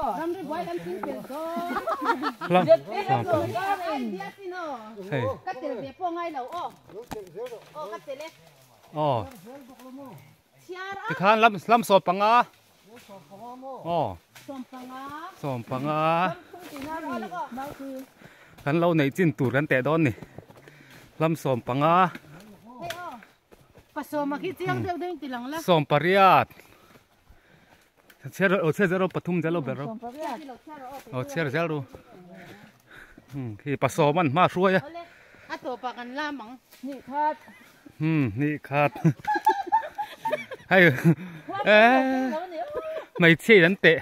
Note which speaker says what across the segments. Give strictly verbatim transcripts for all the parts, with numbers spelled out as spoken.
Speaker 1: làm đi quay làm chín tiền số
Speaker 2: lâm
Speaker 1: hey cắt tiền về phong ngay đầu ô ô cắt tiền lên
Speaker 2: ô thì khán lâm lâm sọt bằng á ô sọt bằng á khán lâu này chín tuổi khán tệ đón nè lâm sọt bằng á sọt pariat Cher o cher zero pathum zero bero. O cher zero. Hmm, khi paso man ma suya.
Speaker 1: Ato pa kan lamang ni khat.
Speaker 2: Hmm, ni khat. Hay. Eh. Mày chơi đánh tệ.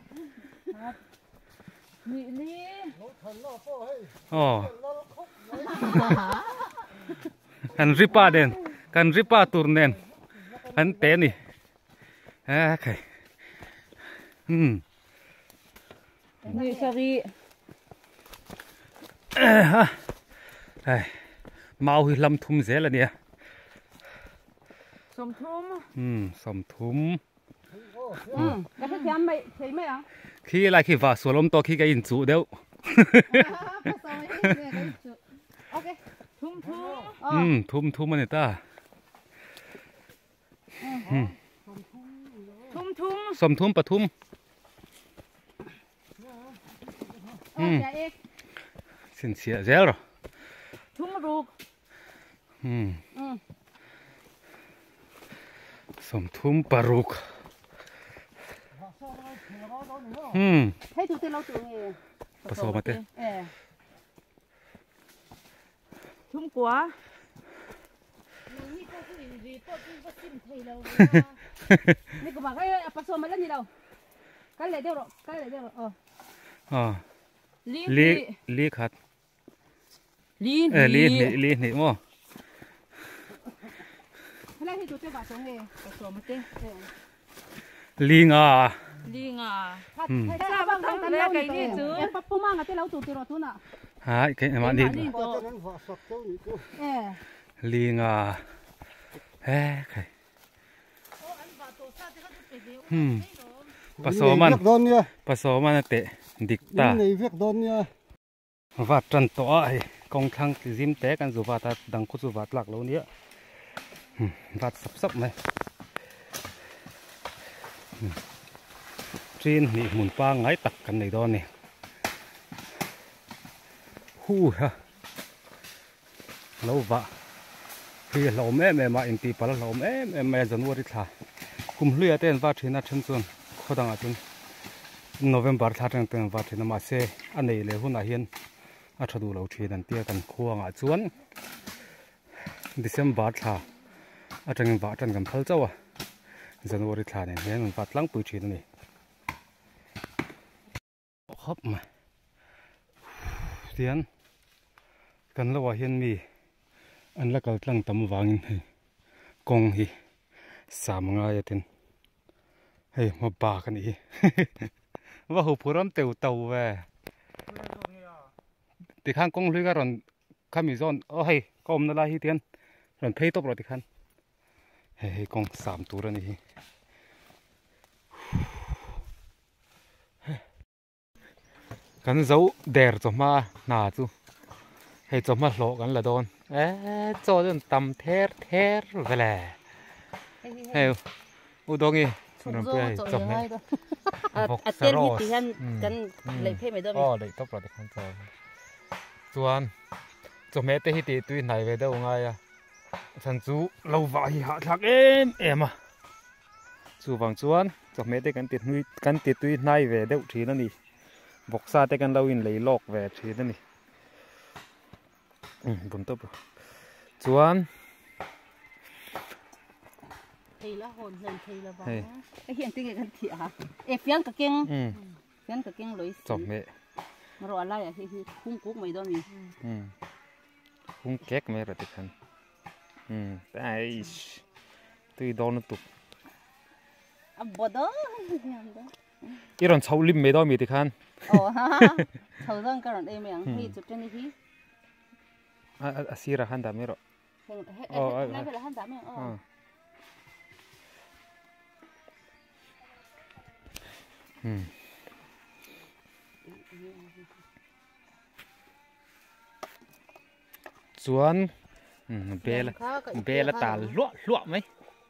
Speaker 1: Ni ni.
Speaker 2: Oh. Kan ripa den. Kan ripa turnen. Kan tệ ni. Ah, okay. Hmm.
Speaker 1: Ni sari.
Speaker 2: Ai. Mau hi lâm thum dễ là nè.
Speaker 1: Som thum.
Speaker 2: Hmm, som thum.
Speaker 1: Ừ. Cái thứ thiam mày thấy mày à?
Speaker 2: Khi lại khi vào số lông to khi cái in chủ đâu.
Speaker 1: Ok. Thum thum.
Speaker 2: Hmm, thum thum anh ta. Hmm.
Speaker 1: Thum thum.
Speaker 2: Som thum pa thum. Hmm. Xin xịa dễ rồi.
Speaker 1: Thum ruột.
Speaker 2: Hmm. Som thum pa ruột. Hmm.
Speaker 1: Thấy tụi tôi lâu tụi nghe.
Speaker 2: Pa so mà thế.
Speaker 1: Thum quá. Này có bảo cái pa so mà lên gì đâu. Cái này đâu rồi, cái này đâu rồi. Ờ.
Speaker 2: Ờ.
Speaker 1: Lý
Speaker 2: lý lý khát.
Speaker 1: Lý
Speaker 2: Ờ lý lý lý lý mà.
Speaker 1: Cái này thì tụi tôi bảo số nghe. Pa so mà thế.
Speaker 2: Lý ngà.
Speaker 1: Lý ngà. Thấy sao bác thằng tao cái gì chứ? Em bắt mang cái lâu tụi tôi rồi tụi nào.
Speaker 2: Hả cái này mà đi. Lý ngà. Ê cái. Hmm. Pa so man. Pa so man tệ. Địch ta. Vạt trần tỏ ấy. Công thăng thì dìm téกันdù vạt ta đằng cốt dù vạt lạc lâu nữa. Vạt sắp sắp này. Trên thì mùn pa ngái tặcกันnày đó nè. Hu ha. Lâu vạ. Thì lâu mẹ mẹ mà in tì pa lâu mẹ mẹ mẹ dần vô đi thả. Cùng lùi tên vạt trên là chân xuân. Khó đằng ở chân. November thắt rằng tên vạt trên mà xe anh này lấy hôn à hiền. À cho đủ lâu chuyện đàn tia cần khua ngã chuan. December thả. À chẳng vạt chẳng cầm phơi châu à. Dần vô đi thả này nên vạt lăng bự chuyện này. Hấp mà. Tiền. Cần lâu à hiền mi. Anh là cái lăng tấm vàng này. Công hi. Sám ngay tên. Hey, mà bà cái này. Và hộp phù râm tèo tàu về. Thì khăn công lưới cái rộn. Khá mì rộn. Ô hay, có ôm nó lại hi tiền. Rộn phê tốt rồi thì khăn. Hey, hey, công sám tù ra này. Kan dấu đèr cho mà nà chú. Hey, cho mà lộ kan là đôn. Ê, cho dân tầm thét thét về lè. Hey, u đông nghi.
Speaker 1: Chúng tôi cho hai đó. À, tên thì thì hắn cần lấy phê mấy đó.
Speaker 2: Ồ, lấy tốt rồi thì không cho. Chuan, cho mẹ tê thì tuy này về đâu ngay à. Thần chú lâu vậy hạ thạc em em à. Chú vàng chuan, cho mẹ tê cần tiệt nuôi cần tiệt tuy này về đâu trí nó nè. Vọc xa tê cần lâu in lấy lọc về trí nó nè. Ừ, bốn tốt rồi. Chuan.
Speaker 1: Thì là hồn lên thì là vàng. Cái hiện tình cái thiệt hả? Ê phiến cái kinh. Phiến cái kinh lối.
Speaker 2: Chọc mẹ.
Speaker 1: Mà rồi lại à thì khung cuốc mấy đó nè.
Speaker 2: Ừ. Khung kẹt mẹ rồi thì khăn. Ừ. Đấy. Tôi đo nó tục.
Speaker 1: À bò đó.
Speaker 2: Iron chau lim mẹ đó mẹ thì khăn.
Speaker 1: Ồ ha. Chau răng cái rồi em mẹ hay chụp trên đi.
Speaker 2: À à xí ra khăn đam mẹ rồi.
Speaker 1: Ồ. Này phải là khăn đam mẹ. Ồ.
Speaker 2: Hmm. ส่วนเบลเบลตาลวกลวกไหม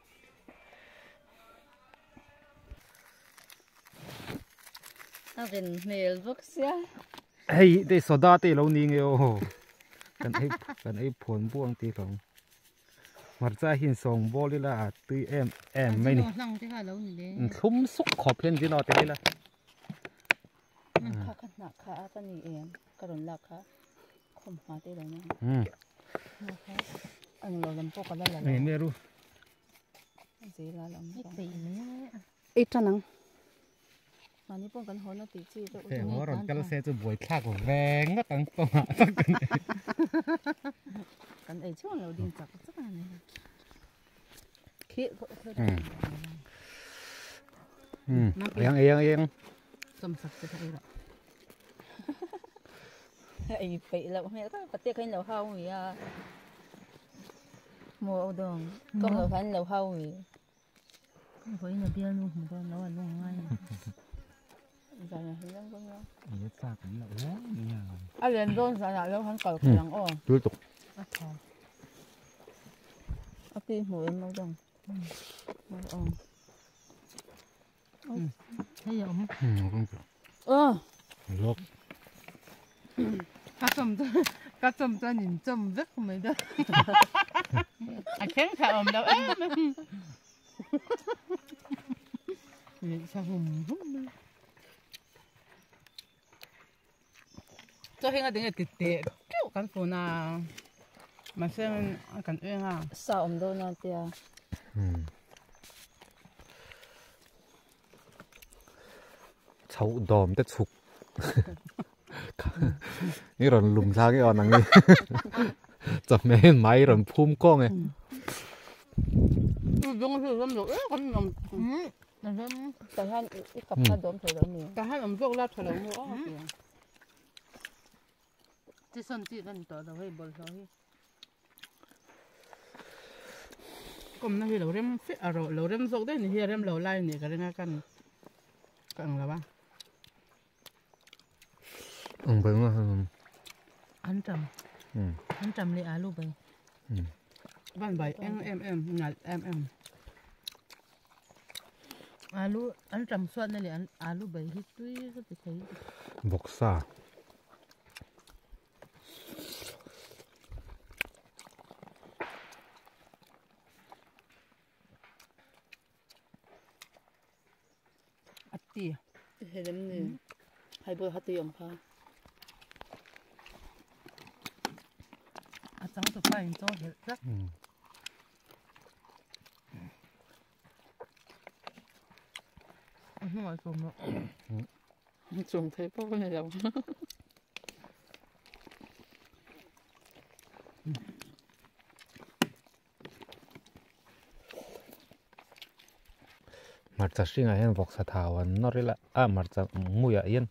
Speaker 1: ถ้าเป็นเมลบุกเสีย
Speaker 2: เฮ้ยได้โซดาตีเรานี่ไงโอ้กันไอ้กันไอ้ผลบ่วงตีของมันจะหินส่งบอลเลยละตีแอมแอมไม่นี่ทุ่มสุกขอบเพี้ยนที่นอตีละ
Speaker 1: ข้าขนาดข้าก็นี่เองกระโดดหลักค่ะคมหาตีเราเนี่ยอันเราลำโพกันแล้วล่ะ
Speaker 2: ไม่ไม่รู้
Speaker 1: สีละลำตีเนี่ยอีจันนังมานี่ป้องกันหัวน่าตีจี
Speaker 2: แต่หัวเราก็เราเสียจะบวยข้ากับแรงก็ตั้งตัวตั้งกัน
Speaker 1: กันไอช่วงเราดินจับสักอันเลยคิด
Speaker 2: อืมเอียงเอียงเอียง
Speaker 1: สมศักดิ์จะไทยหรอไอ้ไปแล้วแม่ก็ปฏิเสธเราเข้าอีอ่ะมัวดองก็เราพันเราเข้าอีพออีน่ะเบี้ยนุ่มก็เราอันนุ่มง่ายใจเนี่ยเรื่องก็เนาะ
Speaker 2: นี่ทราบนี่แหละโอ้ยนี่ยัง
Speaker 1: อะไรโดนสารแล้วพันเก่าหลังอ้อ
Speaker 2: รู้ตก
Speaker 1: เอาตีหัวเราดองมัวอ่อนให้ยอมเออ
Speaker 2: ลบ
Speaker 1: กระจมตัวกระจมตัวหนิจมรึกไม่ได้อ่ะแข็งขาอมแล้วเอ๊ะนี่ชาหุ่มตัวเฮงอะไรเนี่ยติดเตะกันฟูน่ามาเส้นกันเองอ่ะสาวอมโดนอะไรอ่ะ
Speaker 2: เฉาดอมแต่สุกนี่เราลุมซากี่อ่อนนังนี่จับแม่ไม้เราพุ่มก้องไง
Speaker 1: ยงคือลมหลงเอ๊ะคนลมแต่ท่านอีกกับท่านดมเถอะนี่แต่ท่านลมโยกลาดเถอะนี่อ๋อที่ส่วนที่นั่นต่อเราให้บอลเขาให้ก็มันคือเราเริ่มฟิตเราเราเริ่มโซกได้นี่เริ่มเราไล่นี่ก็เรื่องกันกันแล้วบ้าง
Speaker 2: อืมเป็นว่า
Speaker 1: อันจำอันจำเลยอาลูไปบ้านใบเอ็มเอ็มเอ็มงานเอ็มเอ็มอาลูอันจำส่วนนั่นเลยอาลูใบฮิตด้วยก็ไปใช้
Speaker 2: บกซ่า
Speaker 1: อัตตีเห็นนี่ให้เบอร์ฮัตตีของเขาอาจังตัวไปจ้องเห็นจ้ะหัวจมแล้วจมเทปก็ไม่ได้
Speaker 2: มาจากสิ่งอะไรบอกสถาวันนอริละอ่ะมาจากมุยเย็น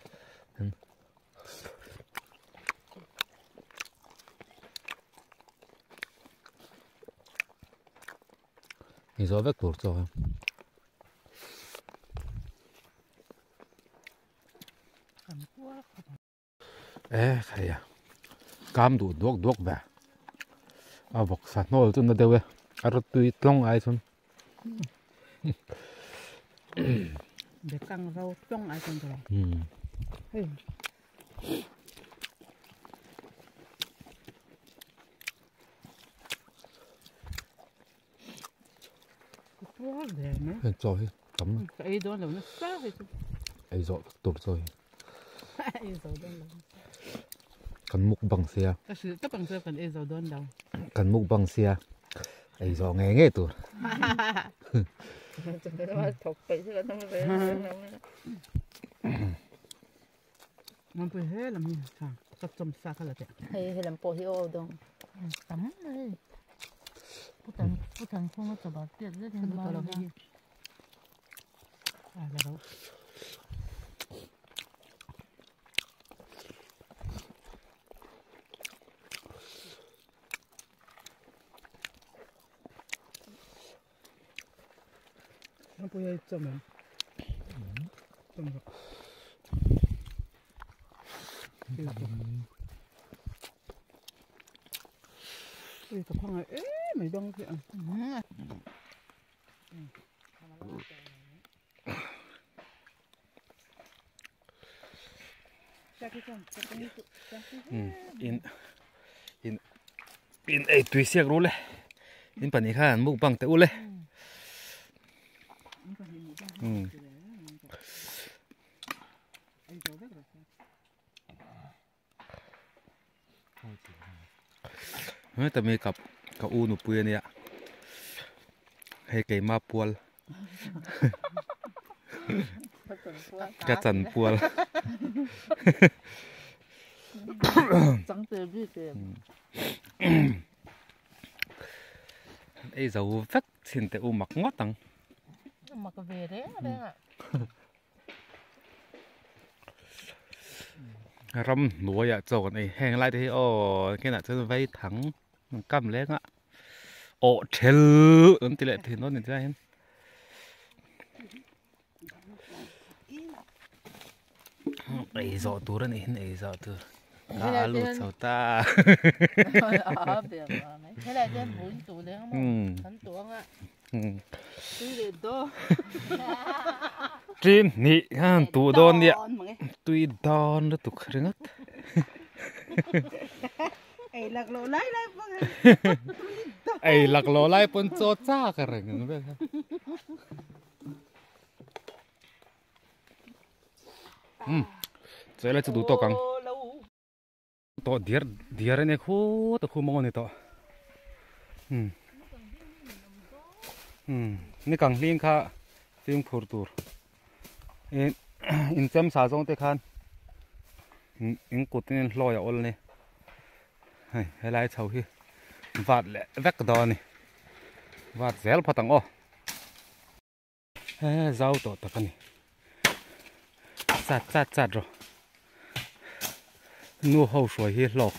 Speaker 2: นี่จะเวกตัวจ้ะเอ๊ะใครอะกามดูดวกดวกแบบอ่ะบอกสัตว์โน่จนนั่นเดียวอารมณ์ตุยตรงไอ้ชน
Speaker 1: เด็กกังเราต้องไอ้คนเดียวตัวเด็กไหม
Speaker 2: จอยทำ
Speaker 1: ไอ้โดนเราเนี่ยซ่าเลย
Speaker 2: ไอ้จอยตัวจอย
Speaker 1: ไอ้โดนเรา
Speaker 2: กันมุกบังเสีย
Speaker 1: ก็คือก็บังเสียกันไอ้โดนเรา
Speaker 2: กันมุกบังเสียไอ้จอยไงเงี้ยตัว
Speaker 1: จะไม่ว่าถกไปใช่ไหมต้องไปมันไปเฮ้ยลำนี้ค่ะก็จมซาขนาดเนี้ยเฮ้ยเฮ้ยลำโพที่โอ้ดงตั้มเลยผู้ตังผู้ตังคงจะบาดเจ็บได้ถึงบ้านแล้วอ่าแล้วมันไปจมเลยจมครับ Ui, tập phong này, ế, mày đông kìa.
Speaker 2: in in in ấy tùy siết luôn đấy, in phần này khá mục bằng tự luôn. Nói tầm này cặp cặp u nụ bùi này ạ, hay cái ma pual, cái chân pual,
Speaker 1: trắng tươi biết kìa,
Speaker 2: ấy dầu vắt xin tự u mặc ngót tăng,
Speaker 1: mặc về đấy đấy ạ.
Speaker 2: Râm nuôi à chỗ này hang lại thì ô cái nào cho vay thắng cầm lên á ô chèl ứng tỷ lệ thì nó như thế này ấy rõ tu đó này ấy rõ tu cá lụt sầu ta
Speaker 1: thế này trên bốn tủ đấy không hắn tuồng ạ tuy để to
Speaker 2: trên nị ha tủ đòn đi tuy đòn nó tủ khơi ngất
Speaker 1: ấy lạc lỗ lái lái
Speaker 2: ấy lạc lỗ lái pun cho cha cái rồi người biết không rồi là chỉ đủ to căng to điar điar này khu to khu mong này toนี่กังลิงค่ะลิงพูดตัวอินอินเซมสาจงเตคันอินกุดนี่ลอยอ่อนเลยให้ไล่เฉาที่วัดแหละแวกดอนนี่วัดเซลพัตังอ้อเฮ้ยเจ้าตัวตะกันนี่จัดจัดจัดรอนู่นเขาสวยที่หลอก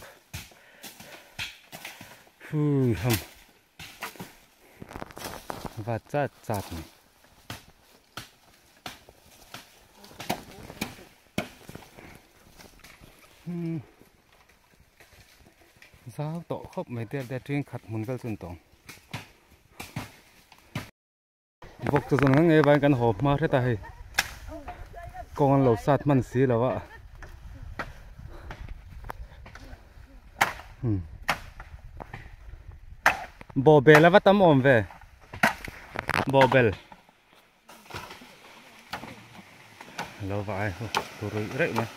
Speaker 2: ฟูฮัมvà chặt chặt này giáo tổ khóc mấy đứa để chuyên khát muốn cái chuyện tổng vóc cho chúng nghe vài cái hộp mà thế này con lẩu sát man xí là vậy bò bè là vắt tấm ôm về bobel lâu vậy tôi rưỡi rưỡi mà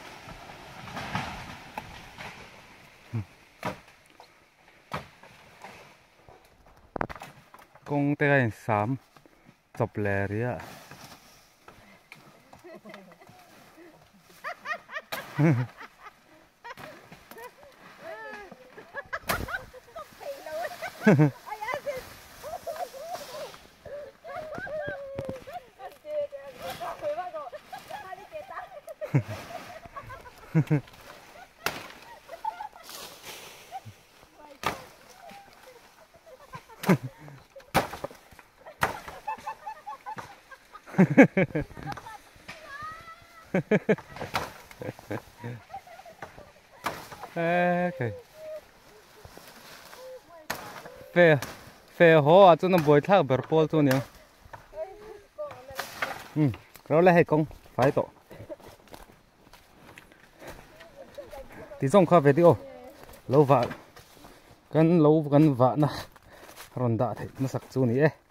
Speaker 2: con tay này sám chọc lè đi ạ okay. Phê phê hồ à, cho nó bồi thác bờ pol cho nhiều. Ừ, rồi lại hay công phải tổ. Tí trong cà phê đi ô, lâu vợ, gần lâu gần vợ na, rồi đã thấy nó sặc chú ní.